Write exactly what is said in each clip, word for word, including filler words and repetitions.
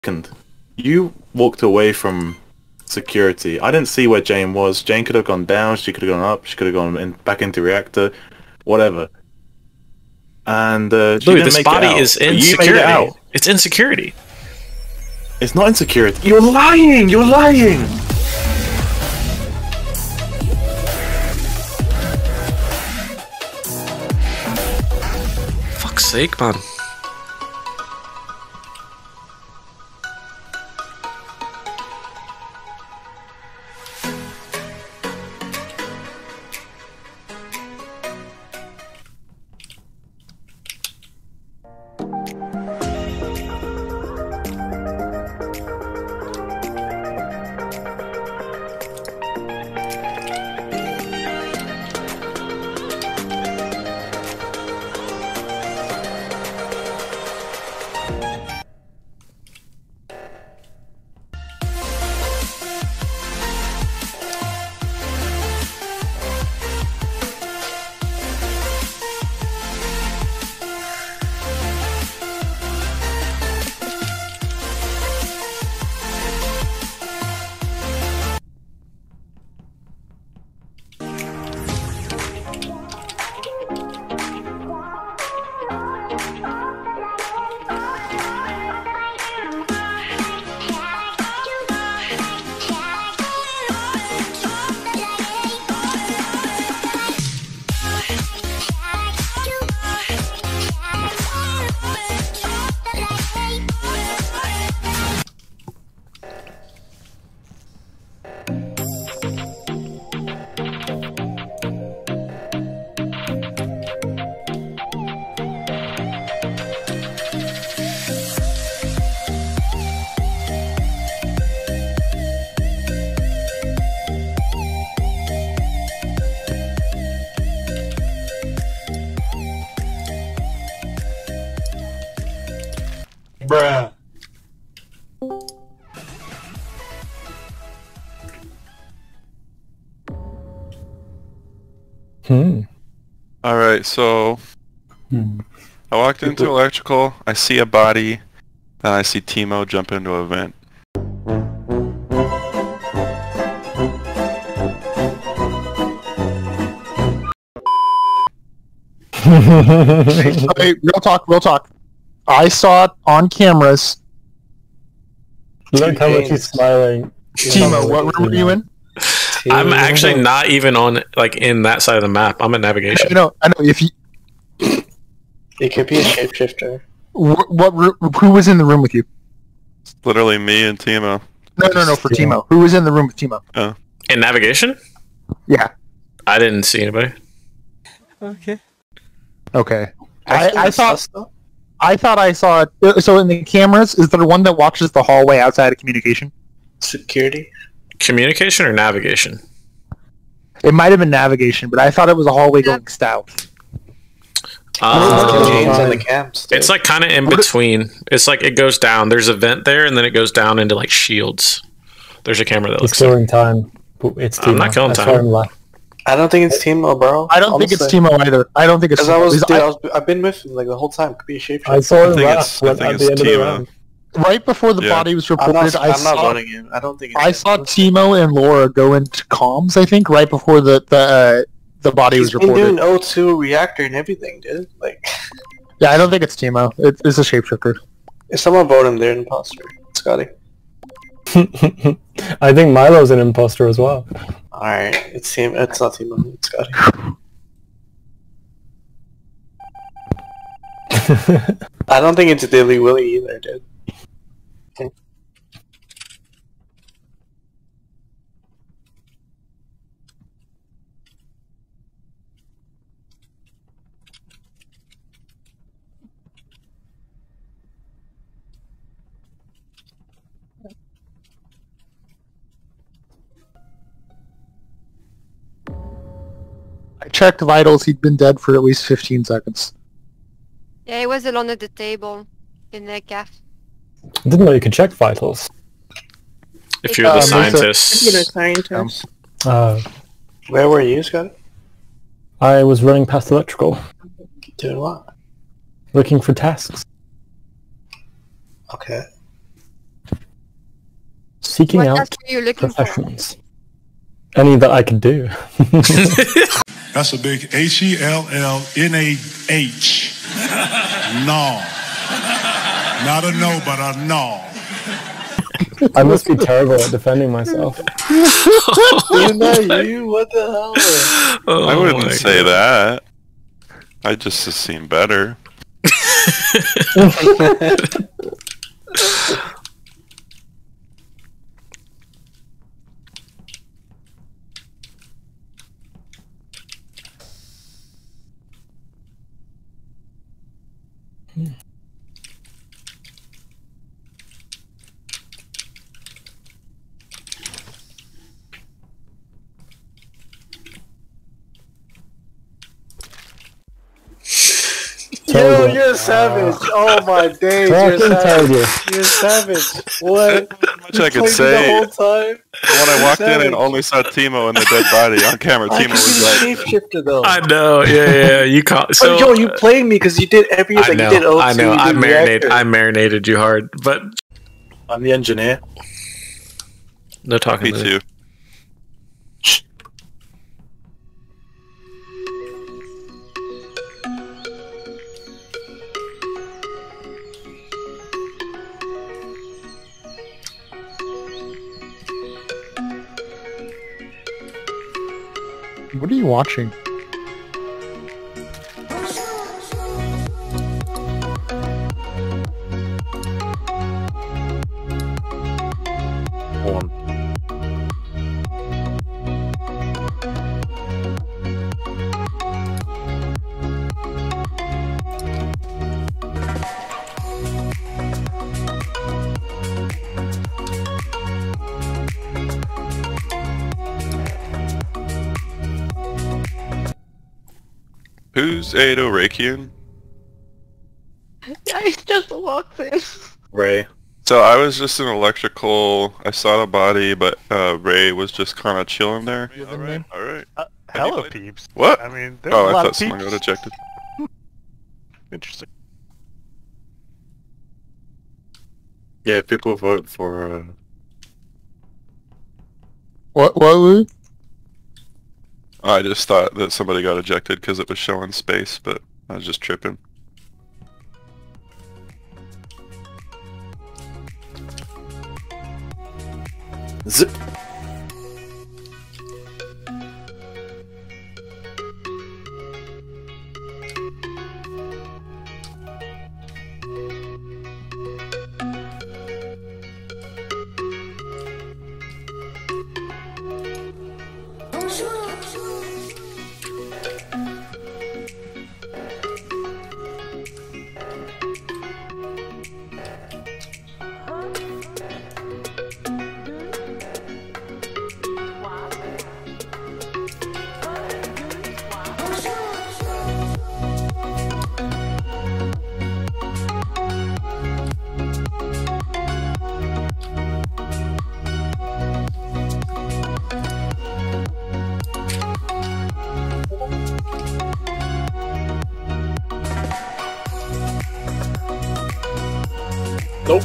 second. You walked away from security. I didn't see where Jane was. Jane could have gone down, she could have gone up, she could have gone in, back into reactor, whatever. And uh, she Louis, didn't this make body it out. is in You security. made it out. It's in security. It's not insecurity. You're lying! You're lying! Fuck's sake, man. Bruh. Hmm. Alright, so Hmm. I walked into electrical, I see a body, then I see Timo jump into a vent. Hey, real talk, real talk. I saw it on cameras. Look how much he's smiling. Timo, what room were you in? I'm actually not even on, like, in that side of the map. I'm in navigation. I know, I know. If you, It could be a shapeshifter. wh- what room? Who was in the room with you? It's literally me and Timo. No, no, no. For Timo. Timo, who was in the room with Timo? In navigation? Yeah. I didn't see anybody. Okay. Okay. I, I thought. I thought I saw it. So in the cameras, is there one that watches the hallway outside of communication? Security. Communication or navigation? It might have been navigation, but I thought it was a hallway going south. Um, James on the camps. dude. it's like kind of in between. It's like it goes down. There's a vent there, and then it goes down into like shields. There's a camera that He's looks. killing time. But it's I'm not Timo. killing I saw time. him laugh. I don't think it's Timo, bro. I don't think it's Honestly. Timo either. I don't think it's. Because I Timo. was, Is- dude, I- I was, I've been with him like the whole time. Could be a shapeshifter. I saw I him think laugh it's- I at think at it's the end of the Timo. round. right before the Yeah. body was I'm reported, not, I I'm not saw voting him. I don't think it's I him. saw Timo and Laura go into comms. I think right before the the uh, the body He's was been reported. doing O two reactor and everything, dude. Like, Yeah, I don't think it's Timo. It, it's a shapeshifter. if someone vote him, they're an imposter. Scotty. I think Milo's an imposter as well. Alright, it's him. It's not Timo. It's Scotty. I don't think it's Dilly Willy either, dude. I checked vitals. He'd been dead for at least fifteen seconds. Yeah, he was alone at the table in the cafe. I didn't know you could check vitals. If you're the Um, there's a- scientist. scientist. Uh, Where were you, Scotty? I was running past electrical, Doing what? looking for tasks. Okay. seeking What out task are you looking for? professions. Any that I can do. That's a big H E L L N A H. No. Not a no, but a no. I must be terrible at defending myself. You're not you. What the hell? Oh I wouldn't my say God. that. I just have seen better. Yo, Terrible. you're a savage. Oh my days, you're a Fucking savage. terrible. You're a savage. What? Not much I could Played me say. the whole time. When I walked in Savage. and only saw Timo and the dead body on camera, I Timo could was be like, the shapeshifter though. I know. Yeah, yeah. You caught. So oh, yo, you played me because you did every I like know. you did O two. I know. You I did marinated. reactor. I marinated you hard, but I'm the engineer. no talking. me to too. What are you watching? One. Who's Ado Rakian? Yeah, he just walks in. Ray. So I was just in electrical. I saw the body, but uh, Ray was just kind of chilling there. You have a All right, name? all right. Uh, Have you hella played- peeps. What? I mean, there's Oh, a I lot thought of someone peeps. got ejected. Interesting. Yeah, people vote for. Uh, What? What? Lou? I just thought that somebody got ejected because it was showing space, but I was just tripping. zip. Nope.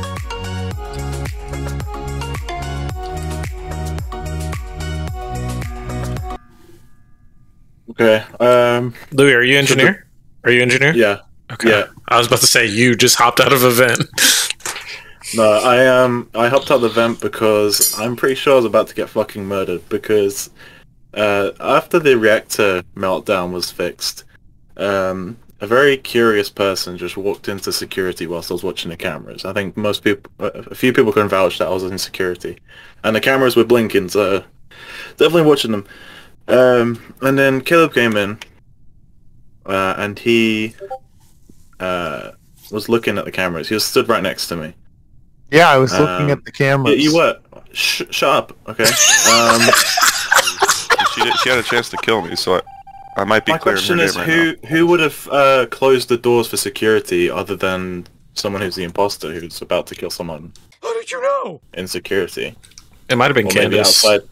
Okay. Um. Louis, are you engineer? Are you engineer? Yeah. Okay. Yeah. I was about to say you just hopped out of a vent. No, I um I hopped out the vent because I'm pretty sure I was about to get fucking murdered because uh after the reactor meltdown was fixed, um a very curious person just walked into security whilst I was watching the cameras. I think most people, a few people can vouch that I was in security, and the cameras were blinking, so definitely watching them. Um, and then Caleb came in, uh, and he uh was looking at the cameras. He was stood right next to me. Yeah, I was looking Um, at the cameras. Yeah, you were. Sh- shut up, okay? Um, she did, she had a chance to kill me, so I, I might be my clear in her question name is, right who now. who would have uh, closed the doors for security other than someone who's the imposter who's about to kill someone? How did you know? In security, It might have been or maybe Candace. outside.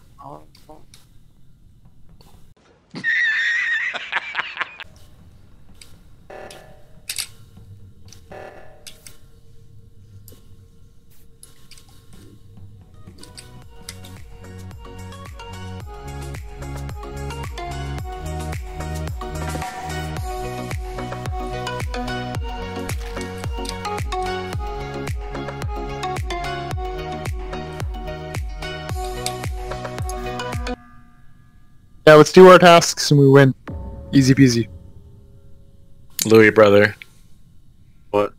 Yeah, let's do our tasks and we win. Easy peasy. Louis brother. What?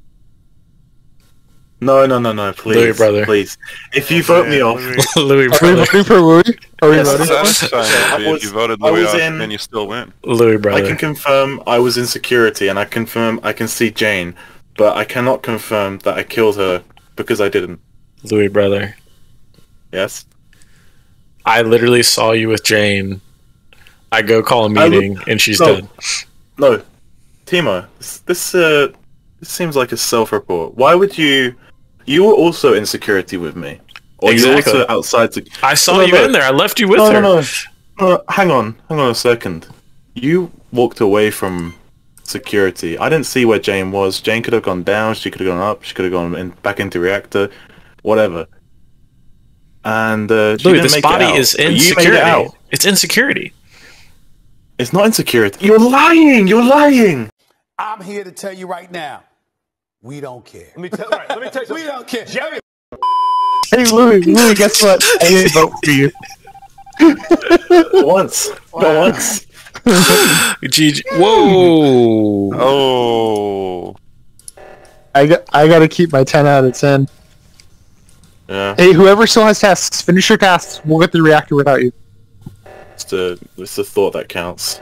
No, no, no, no, please. Louis brother. Please. If you vote me off... Louis Are we brother. voting for Louis? Are we Yes, voting for him? Satisfying, I if you voted I Louis was off, in- then you still win. Louis I brother. can confirm I was in security, and I confirm I can see Jane, but I cannot confirm that I killed her because I didn't. Louis brother. Yes? I literally saw you with Jane. I go call a I look- meeting and she's no. dead. No. Timo, this, this, uh, this seems like a self-report. Why would you... You were also in security with me. Or Exactly. you're also outside... Sec- I saw No, you no. in there. I left you with no, her. no, no, no. Hang on. Hang on a second. You walked away from security. I didn't see where Jane was. Jane could have gone down. She could have gone up. She could have gone in, back into reactor. Whatever. And uh, she Louis, didn't this make body it out. is You in made security. it out. It's in security. It's not insecurity. You're lying. You're lying. I'm here to tell you right now, we don't care. Let me tell, right, let me tell you We don't care. Jerry. Hey, Louis, Louis, guess what? I didn't vote for you. Once. Not once. G G. Whoa. Oh. I got, I got to keep my ten out of ten. Yeah. Hey, whoever still has tasks, finish your tasks. We'll get the reactor without you. It's the, it's the thought that counts.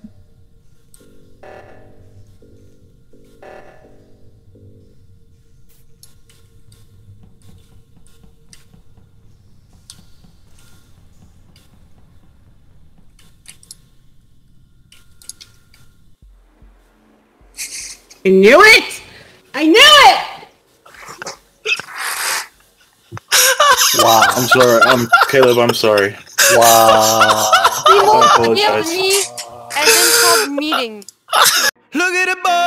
I knew it! I knew it! Wow. I'm sorry. I'm Caleb. I'm sorry. Wow. Timo apologize. killed me and then called meeting. Look at the boy.